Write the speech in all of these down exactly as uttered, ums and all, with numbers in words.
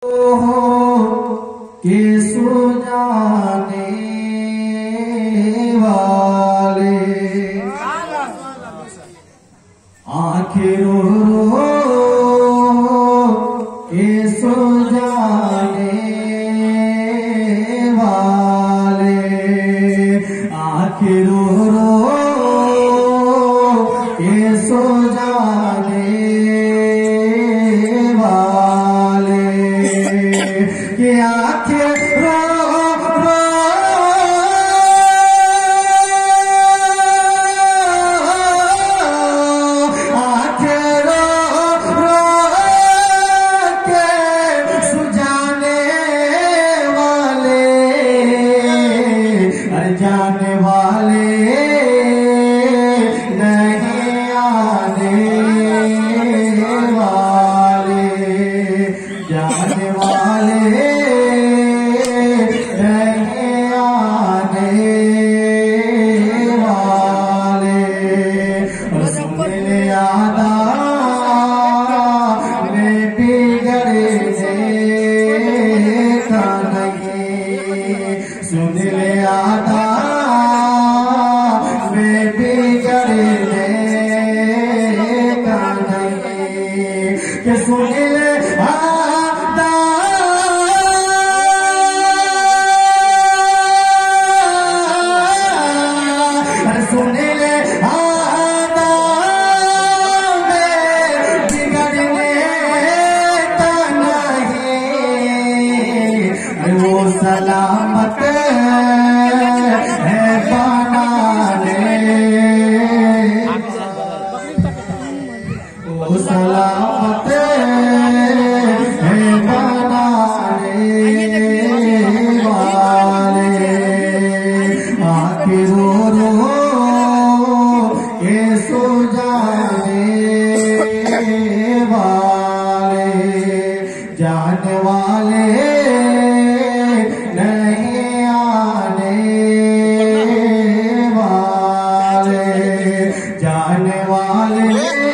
के सुजाने वाले आंखें रो रो के सुजाने वाले आंखें रो रो के सुजाने वाले के आंखें रो रो आंखें रो रो के सुजाने वाले अरे जाने वाले नहीं आने वाले जाने वाले सुन ले आदा मैं बिगड़ने का नहीं कि सुन ले आदा सुन ले आदा मैं बिगड़ने का नहीं वो सलामत है बनाने वो सलामत है बनाने वाले आंखें रो रो के सो जाने वाले जाने वाले नहीं आने वाले जाने वाले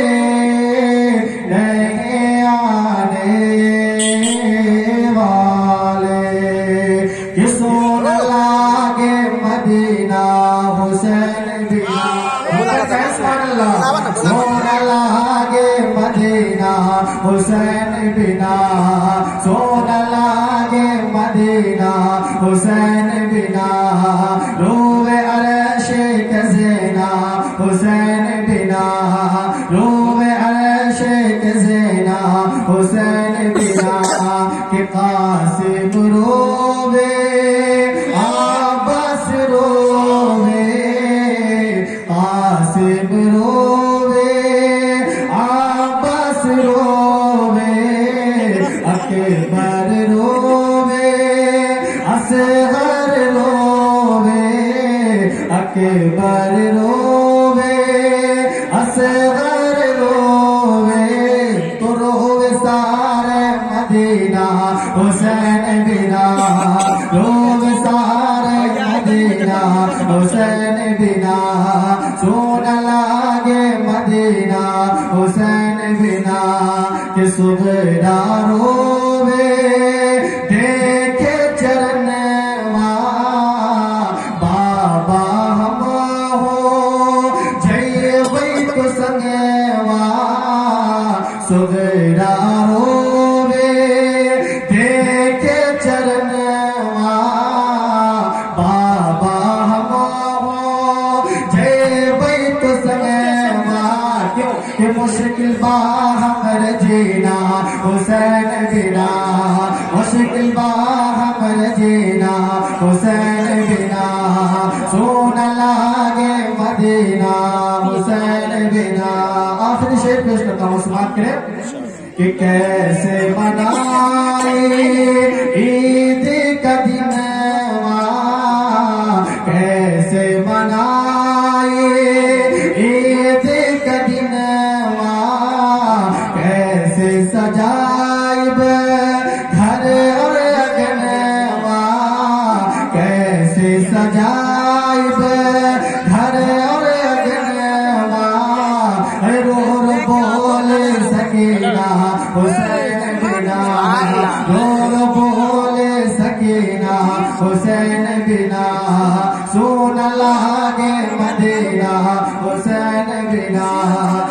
नहीं आने वाले कि सोन लागे मदीना हुसैन बिना सोन लागे मदीना हुसैन बिना सोन लागे मदीना हुसैन बिना रोवे अर्शे के ज़ेना हुसैन बिना रोवे अर्शे के ज़ेना हुसैन बिना कि कासिम रोवे आबस रोवे कासिम रोवे आबस रोवे अकबर रोवे असगर रोवे अकबर रोवे असगर रोवे तो रोवे सारे मदीना हुसैन बिना रोवे सारे मदीना हुसैन बिना सोन लागे मदीना हुसैन बिना कि सुगरा रोवे देखे चरण बाबा हम हो जय वही तो संगवा सुगरा रोवे देखे चरण बाबा हम हो जय वही तो संगवा क्यों कि मुश्किल बाहर जीना हुसैन बिना मुश्किल बाहर जीना हुसैन बिना सोना लागे मदीना हुसैन बिना। आखिरी शेर पेश करता हूँ, समाप्त करें कि कैसे मनाए ईद का दिन कैसे मनाए ईद का दिन कैसे सजाइब घर और अगनवा कैसे सजाइब घर और अगनवा रो रो बोल सकेगा हुसैन बिना हुसैन बिना सोना लागे मदीना हुसैन बिना